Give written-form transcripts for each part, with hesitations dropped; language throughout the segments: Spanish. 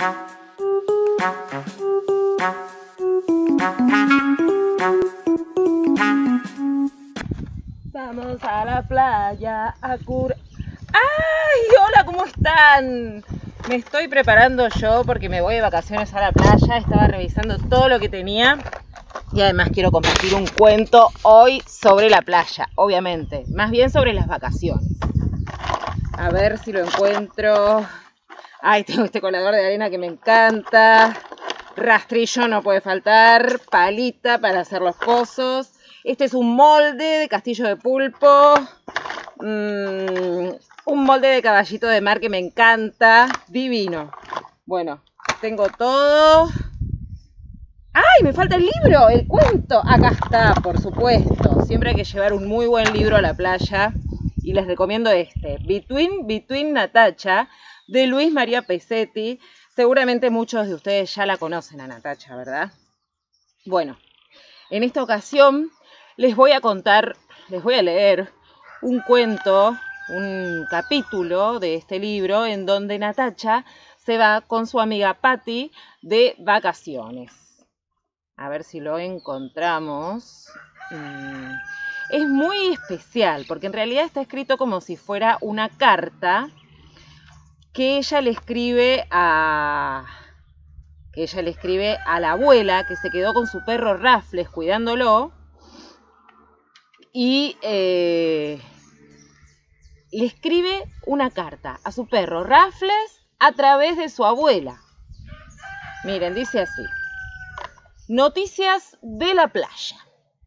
Vamos a la playa a curar. ¡Ay! Hola, ¿cómo están? Me estoy preparando yo porque me voy de vacaciones a la playa. Estaba revisando todo lo que tenía y además quiero compartir un cuento hoy sobre la playa, obviamente. Más bien sobre las vacaciones. A ver si lo encuentro. Ay, tengo este colador de arena que me encanta. Rastrillo no puede faltar. Palita para hacer los pozos. Este es un molde de castillo de pulpo. Un molde de caballito de mar que me encanta. Divino. Bueno, tengo todo. ¡Ay! Me falta el libro, el cuento. Acá está, por supuesto. Siempre hay que llevar un muy buen libro a la playa. Y les recomiendo este. Between Natacha, de Luis María Pesetti. Seguramente muchos de ustedes ya la conocen a Natacha, ¿verdad? Bueno, en esta ocasión les voy a leer un cuento, un capítulo de este libro en donde Natacha se va con su amiga Patty de vacaciones. A ver si lo encontramos. Es muy especial porque en realidad está escrito como si fuera una carta que ella le escribe a la abuela que se quedó con su perro Raffles cuidándolo y le escribe una carta a su perro Raffles a través de su abuela. Miren, dice así: noticias de la playa.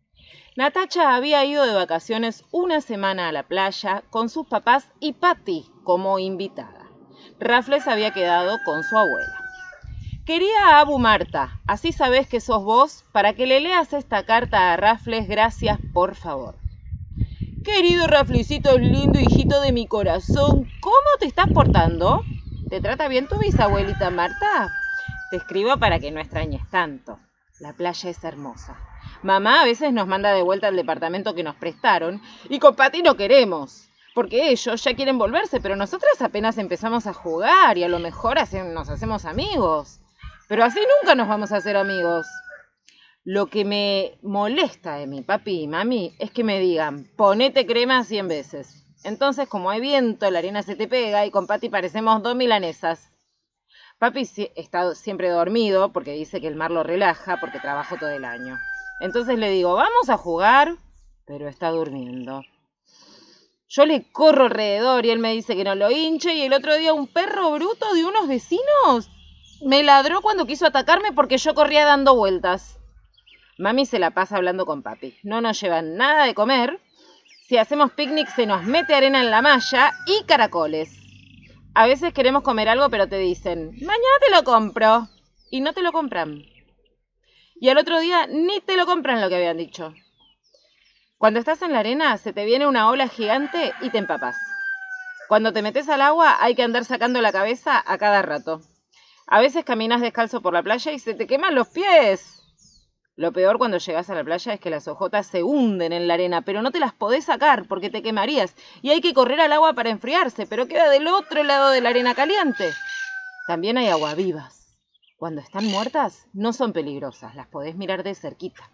Natacha había ido de vacaciones una semana a la playa con sus papás y Patty como invitada. Raffles había quedado con su abuela. Quería a Abu Marta, así sabés que sos vos, para que le leas esta carta a Raffles, gracias, por favor. Querido Rafflecito lindo, hijito de mi corazón, ¿cómo te estás portando? ¿Te trata bien tu bisabuelita Marta? Te escribo para que no extrañes tanto. La playa es hermosa. Mamá a veces nos manda de vuelta al departamento que nos prestaron y con Patty no queremos. Porque ellos ya quieren volverse, pero nosotras apenas empezamos a jugar y a lo mejor nos hacemos amigos. Pero así nunca nos vamos a hacer amigos. Lo que me molesta de mi papi y mami es que me digan, ponete crema 100 veces. Entonces, como hay viento, la arena se te pega y con Patty parecemos dos milanesas. Papi está siempre dormido porque dice que el mar lo relaja porque trabaja todo el año. Entonces le digo, vamos a jugar, pero está durmiendo. Yo le corro alrededor y él me dice que no lo hinche y el otro día un perro bruto de unos vecinos me ladró cuando quiso atacarme porque yo corría dando vueltas. Mami se la pasa hablando con papi. No nos llevan nada de comer. Si hacemos picnic se nos mete arena en la malla y caracoles. A veces queremos comer algo pero te dicen, mañana te lo compro. Y no te lo compran. Y al otro día ni te lo compran lo que habían dicho. Cuando estás en la arena se te viene una ola gigante y te empapas. Cuando te metes al agua hay que andar sacando la cabeza a cada rato. A veces caminas descalzo por la playa y se te queman los pies. Lo peor cuando llegas a la playa es que las ojotas se hunden en la arena, pero no te las podés sacar porque te quemarías. Y hay que correr al agua para enfriarse, pero queda del otro lado de la arena caliente. También hay aguavivas. Cuando están muertas, no son peligrosas, las podés mirar de cerquita.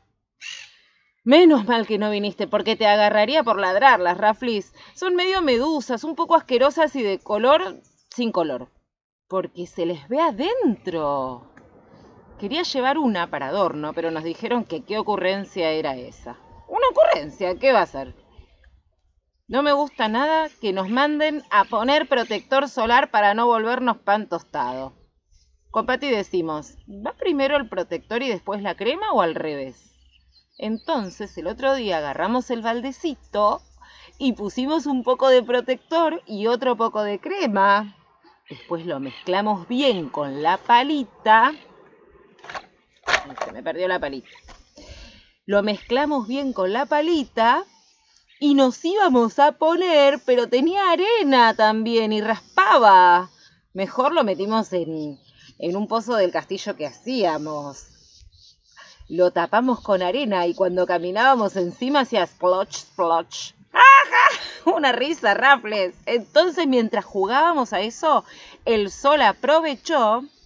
Menos mal que no viniste, porque te agarraría por ladrarlas, Raffles. Son medio medusas, un poco asquerosas y de color sin color. Porque se les ve adentro. Quería llevar una para adorno, pero nos dijeron que qué ocurrencia era esa. ¿Una ocurrencia? ¿Qué va a ser? No me gusta nada que nos manden a poner protector solar para no volvernos pan tostado. Con Patty decimos, ¿va primero el protector y después la crema o al revés? Entonces el otro día agarramos el baldecito y pusimos un poco de protector y otro poco de crema. Después lo mezclamos bien con la palita. Se me perdió la palita. Lo mezclamos bien con la palita y nos íbamos a poner, pero tenía arena también y raspaba. Mejor lo metimos en un pozo del castillo que hacíamos. Lo tapamos con arena y cuando caminábamos encima hacía splotch, splotch. ¡Ajá! Una risa, Raffles. Entonces, mientras jugábamos a eso, el sol aprovechó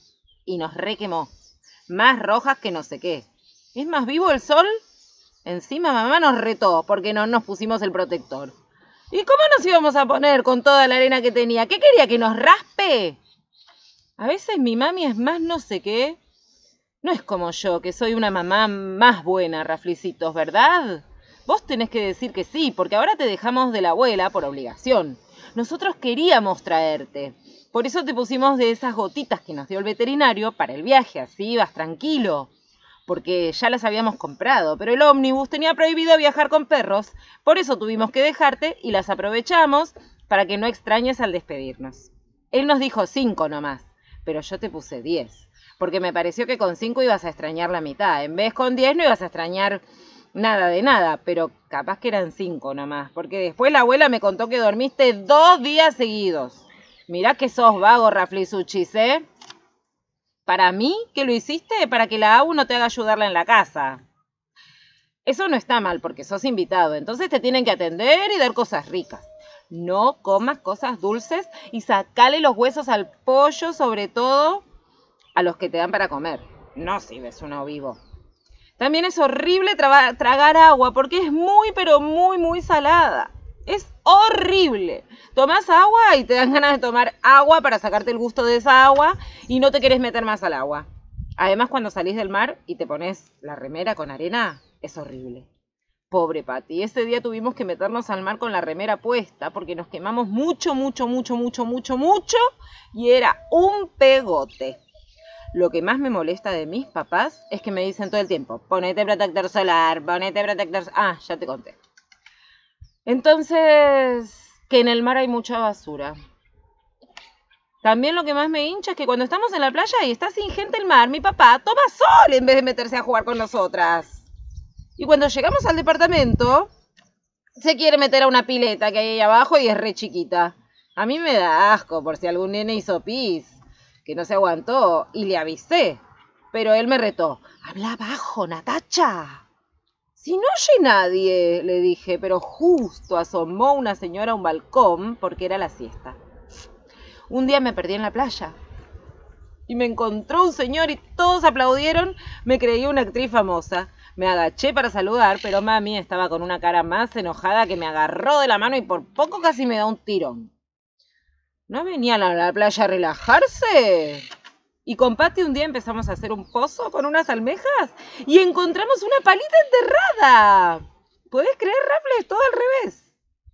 y nos requemó. Más rojas que no sé qué. ¿Es más vivo el sol? Encima mamá nos retó porque no nos pusimos el protector. ¿Y cómo nos íbamos a poner con toda la arena que tenía? ¿Qué quería, que nos raspe? A veces mi mami es más no sé qué. No es como yo, que soy una mamá más buena, Raflicitos, ¿verdad? Vos tenés que decir que sí, porque ahora te dejamos de la abuela por obligación. Nosotros queríamos traerte. Por eso te pusimos de esas gotitas que nos dio el veterinario para el viaje, así ibas tranquilo. Porque ya las habíamos comprado, pero el ómnibus tenía prohibido viajar con perros. Por eso tuvimos que dejarte y las aprovechamos para que no extrañes al despedirnos. Él nos dijo 5 nomás, pero yo te puse 10. Porque me pareció que con 5 ibas a extrañar la mitad. En vez con 10 no ibas a extrañar nada de nada, pero capaz que eran 5 nomás. Porque después la abuela me contó que dormiste 2 días seguidos. Mirá que sos vago, Raflisuchis, ¿eh? Para mí, que lo hiciste para que la Abu no te haga ayudarla en la casa. Eso no está mal porque sos invitado, entonces te tienen que atender y dar cosas ricas. No comas cosas dulces y sacale los huesos al pollo, sobre todo a los que te dan para comer. No si ves uno vivo. También es horrible tragar agua porque es muy, pero muy, muy salada. Es horrible. Tomás agua y te dan ganas de tomar agua para sacarte el gusto de esa agua y no te querés meter más al agua. Además, cuando salís del mar y te pones la remera con arena, es horrible. Pobre Pati, ese día tuvimos que meternos al mar con la remera puesta porque nos quemamos mucho y era un pegote. Lo que más me molesta de mis papás es que me dicen todo el tiempo, ponete protector solar, ponete protector solar. Ah, ya te conté. Entonces, que en el mar hay mucha basura. También lo que más me hincha es que cuando estamos en la playa y está sin gente el mar, mi papá toma sol en vez de meterse a jugar con nosotras. Y cuando llegamos al departamento, se quiere meter a una pileta que hay ahí abajo y es re chiquita. A mí me da asco por si algún nene hizo pis, que no se aguantó, y le avisé. Pero él me retó. Habla bajo, Natacha. Si no oye nadie, le dije, pero justo asomó una señora a un balcón porque era la siesta. Un día me perdí en la playa y me encontró un señor y todos aplaudieron. Me creí una actriz famosa. Me agaché para saludar, pero mami estaba con una cara más enojada que me agarró de la mano y por poco casi me da un tirón. ¿No venían a la playa a relajarse? Y con Pati un día empezamos a hacer un pozo con unas almejas y encontramos una palita enterrada. ¿Podés creer, Raffles? Todo al revés.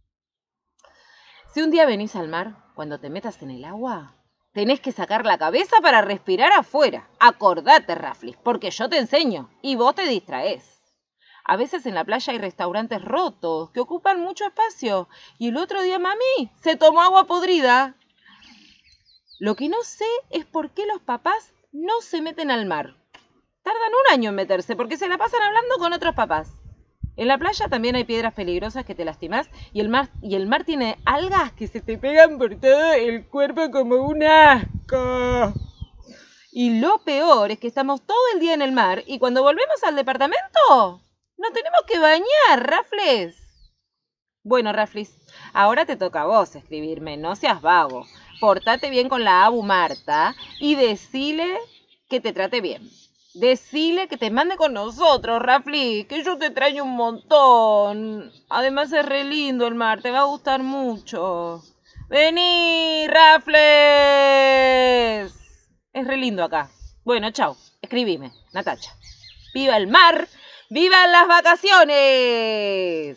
Si un día venís al mar, cuando te metas en el agua, tenés que sacar la cabeza para respirar afuera. Acordate, Raffles, porque yo te enseño y vos te distraés. A veces en la playa hay restaurantes rotos que ocupan mucho espacio y el otro día mami se tomó agua podrida. Lo que no sé es por qué los papás no se meten al mar. Tardan un año en meterse porque se la pasan hablando con otros papás. En la playa también hay piedras peligrosas que te lastimás y el mar tiene algas que se te pegan por todo el cuerpo como un asco. Y lo peor es que estamos todo el día en el mar y cuando volvemos al departamento nos tenemos que bañar, Raffles. Bueno, Raffles, ahora te toca a vos escribirme, no seas vago. Portate bien con la Abu Marta y decile que te trate bien. Decile que te mande con nosotros, Raffles, que yo te extraño un montón. Además es re lindo el mar, te va a gustar mucho. Vení, Raffles. Es re lindo acá. Bueno, chau, escribime, Natacha. ¡Viva el mar! ¡Vivan las vacaciones!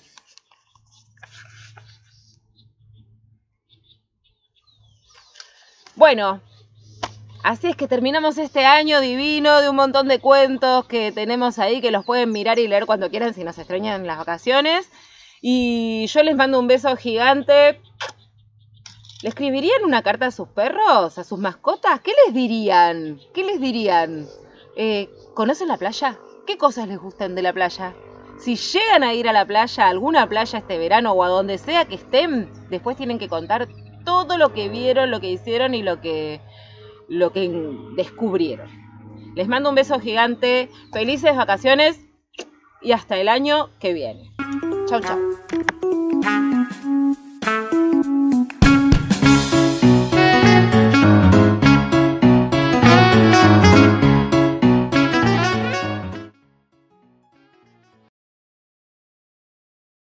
Bueno, así es que terminamos este año divino de un montón de cuentos que tenemos ahí que los pueden mirar y leer cuando quieran si nos extrañan en las vacaciones. Y yo les mando un beso gigante. ¿Le escribirían una carta a sus perros, a sus mascotas? ¿Qué les dirían? ¿Qué les dirían? ¿Conocen la playa? ¿Qué cosas les gustan de la playa? Si llegan a ir a la playa, a alguna playa este verano o a donde sea que estén, después tienen que contar todo lo que vieron, lo que hicieron y lo que descubrieron. Les mando un beso gigante, felices vacaciones y hasta el año que viene. Chau, chau. Thank you.